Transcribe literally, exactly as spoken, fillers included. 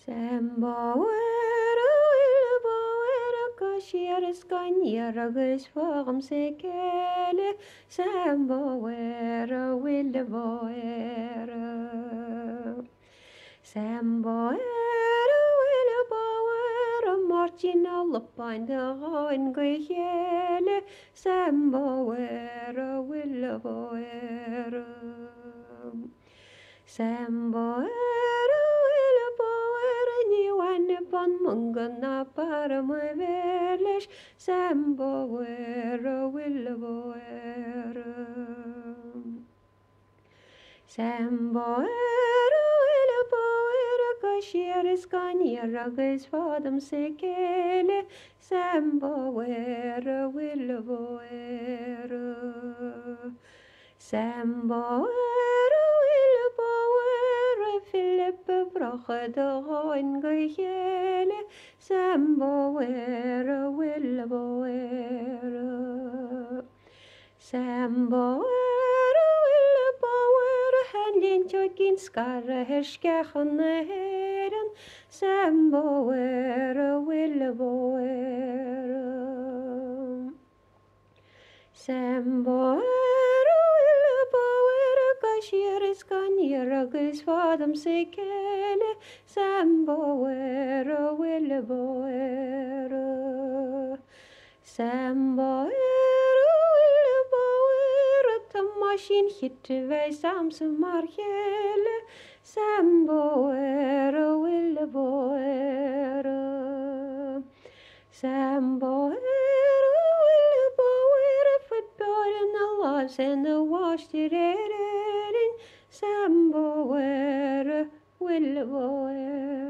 Sambo Esra Wilbo Esra Kashiris Kanyaragus Fagam Sekele Sambo Esra Wilbo Esra Sambo Esra Wilbo Esra Marchina Lapanda Hoin Gayele Sambo Esra Wilbo Esra Sambo Esra Pan mungana para mueverles Sambo Esra Wilbo Esra Sambo Esra Wilbo Esra Kashiris Kanyaragus Fadam Sekele Sambo Esra Wilbo Esra Sambo Esra Wilbo Esra Philip Brachada Hoin Gayele Sambo Esra Wilbo Esra Sambo Esra Wilbo Esra Handlin Chokin Skara Herskachan Heren Sambo Esra Wilbo Esra Sambo Esra Wilbo Esra Kashiris Kanyaragus Fadam Sekele Sambo Esra Wilbo Esra Sambo Esra Wilbo Esra Tamashin Hittevei Samse Marjele Sambo Esra Wilbo Esra Sambo Esra Wilbo Esra Football in the loves and the washed it in Sambo Esra Wilbo Esra